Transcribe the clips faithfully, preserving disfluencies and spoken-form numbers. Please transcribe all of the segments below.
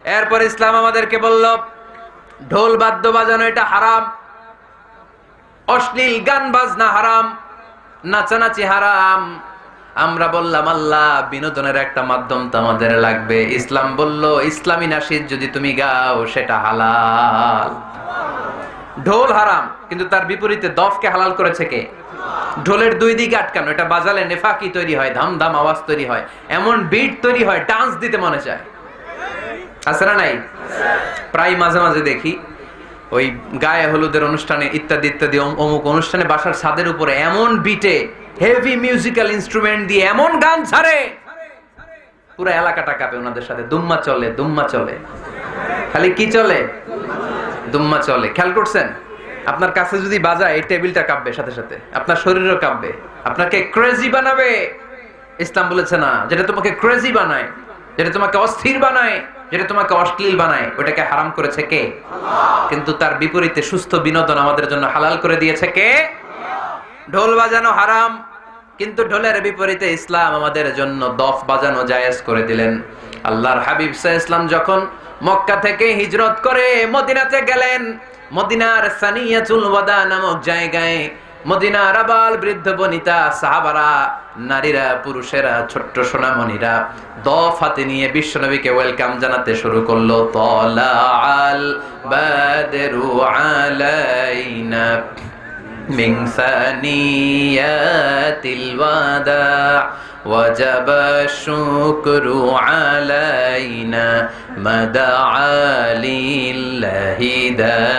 এরপর ইসলাম আমাদেরকে বলল ঢোল বাদ্য বাজানো এটা হারাম, অশ্লীল গান বাজনা হারাম, নাচানাচি হারাম। আমরা বললাম আল্লাহ বিনোদনের একটা মাধ্যম তো আমাদের লাগবে। ইসলাম বলল ইসলামী নাশিদ যদি তুমি গাও সেটা হালাল। ঢোল হারাম, কিন্তু তার বিপরীতে দফকে হালাল করেছে কে? ঢোলের দুই দিকে আটকানো, এটা বাজালে নেফাকি তৈরি হয়, ধাম ধাম আওয়াজ তৈরি হয়, এমন বিট তৈরি হয় ডান্স দিতে মনে চায়। আছে না নাই? প্রায় মাঝে মাঝে দেখি ওই গায়ে হলুদের অনুষ্ঠানে ইত্যাদি ইত্যাদি অমুক অনুষ্ঠানে বাসার ছাদের উপরে এমন বিটে হেভি মিউজিক্যাল ইনস্ট্রুমেন্ট দিয়ে এমন গান ছাড়ে পুরো এলাকাটা কাঁপে। ওনাদের সাথে দুম্মা চলে, দুম্মা চলে, খালি কি চলে? দুম্মা চলে। খেয়াল করছেন? আপনার কাছে যদি বাজায় এই টেবিলটা কাঁপবে, সাথে সাথে আপনার শরীরও কাঁপবে, আপনাকে ক্রেজি বানাবে। ইসলাম বলেছে না, যেটা তোমাকে ক্রেজি বানায়, যেটা তোমাকে অস্থির বানায়, যেটা তোমাকে অশ্লীল বানায়, ওটাকে হারাম করেছে কে? কিন্তু তার বিপরীতে সুস্থ বিনোদন আমাদের জন্য হালাল করে দিয়েছে কে? ঢোল বাজানো হারাম, কিন্তু ঢোলের বিপরীতে ইসলাম আমাদের জন্য দফ বাজানো জায়েজ করে দিলেন। আল্লাহর হাবিব সাল্লাল্লাহু আলাইহি ওয়াসাল্লাম যখন মক্কা থেকে হিজরত করে মদিনাতে গেলেন, মদিনার সানিয়াতুল ওয়াদা নামক জায়গায় মদিনার আবাল বৃদ্ধ বনিতা সাহাবারা, নারীরা, পুরুষেরা, ছোট্ট সোনামণিরা দফ হাতে নিয়ে বিশ্বনবীকে ওয়েলকাম জানাতে শুরু করলো। তালাআল বাদরু আলাইনা মিন সানিয়াতিল ওয়াদা وجب الشكر علينا مدعا لله دا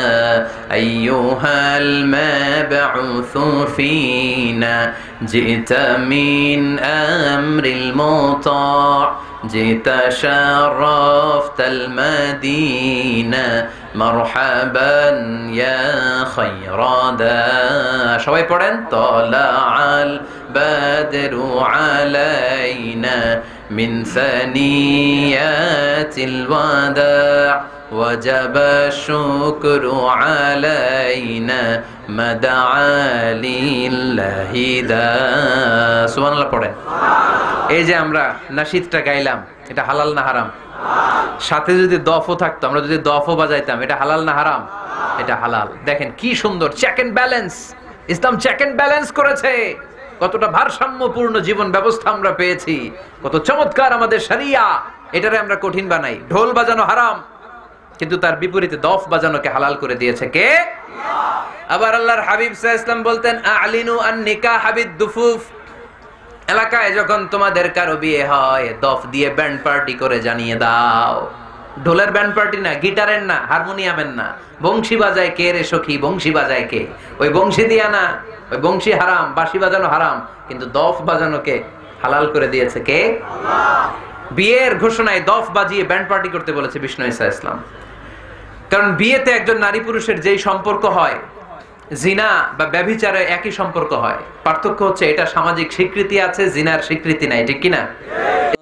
أيها المبعوث فينا جئت من أمر المطاع جئت شرفت المدينة مرحبا يا خير دا সবাই পড়েন طلع البدر علينا من ثنيات الوداع وجب الشكر علينا مدعا لله دا সুবহানাল্লাহ পড়েন। এই যে আমরা নাশিদটা গাইলাম, এটা হালাল না হারাম? সাথে যদি দফও থাকতো, আমরা যদি দফও বাজাইতাম, এটা হালাল না হারাম? এটা হালাল। দেখেন কি সুন্দর চেক এন্ড ব্যালেন্স, ইসলাম চেক এন্ড ব্যালেন্স করেছে। কতটা ভারসাম্যপূর্ণ জীবন ব্যবস্থা আমরা পেয়েছি, কত চমৎকার আমাদের শরিয়া। এটারে আমরা কঠিন বানাই। ঢোল বাজানো হারাম, কিন্তু তার বিপরীতে দফ বাজানোকে হালাল করে দিয়েছে কে? আবার আল্লাহর হাবিব সাল্লাল্লাহু আলাইহি ওয়াসাল্লাম বলতেন আ'লিনু আন নিকাহ বিদ দুফুফ, এলাকায় যখন তোমাদের কারো বিয়ে হয় দফ দিয়ে ব্যান্ড পার্টি করে জানিয়ে দাও। ঢোলের ব্যান্ড পার্টি না, গিটারের না, হারমোনিয়ামের না, বংশী বাজায় কে রে সখী, বংশী বাজায় কে? ওই বংশী দিয়া না, ওই বংশী হারাম, বাঁশি বাজানো হারাম, কিন্তু দফ বাজানোকে হালাল করে দিয়েছে কে? আল্লাহ। বিয়ের ঘোষণায় দফ বাজিয়ে ব্যান্ড পার্টি করতে বলেছে বিষ্ণু ঈসা ইসলাম। কারণ বিয়েতে একজন নারী পুরুষের যেই সম্পর্ক হয়, জিনা বা ব্যভিচারে একই সম্পর্ক হয়, পার্থক্য হচ্ছে এটা সামাজিক স্বীকৃতি আছে, জিনার স্বীকৃতি নাই, ঠিক কিনা?